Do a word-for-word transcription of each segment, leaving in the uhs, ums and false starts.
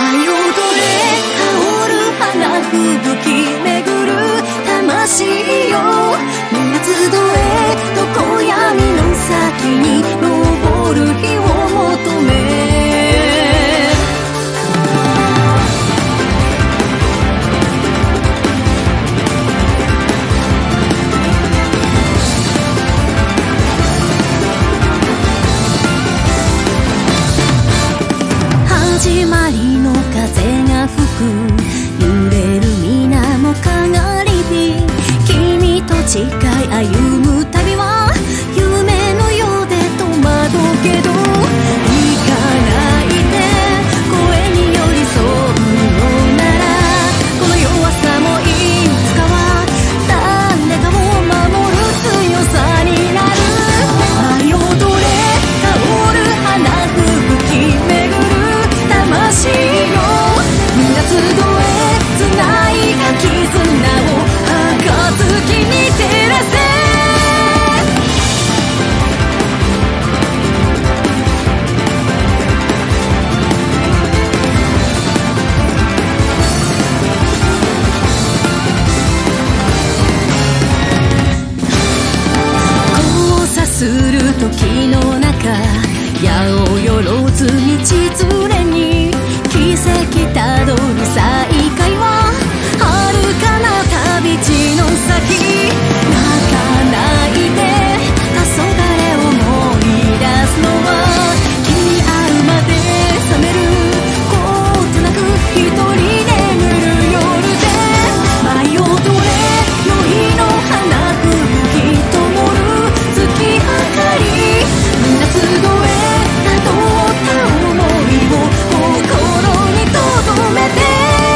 始まりの風が吹く揺れる水面かがり火君と誓い歩む旅は夢のようで戸惑うけど行かないで声に寄り添うのならこの弱さもいつかは誰かを守る強さになる舞い踊れ香る花吹き巡る魂よみんな集え繋いだ絆を暁に照らせ交差する時の中八百万道連れに奇跡たどる再会は遥かな旅路の先泣かないで黄昏を思い出すのは君会うまで覚めることなく一人眠る夜で舞い踊れ宵の花吹き灯る月明かりみんな集えたどった想いを心に留めて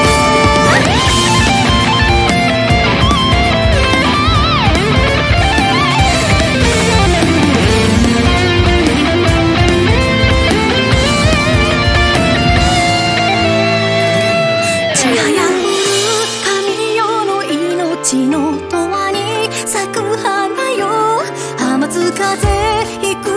ちはやふる神よの命の永遠に咲く花よ雨津風引く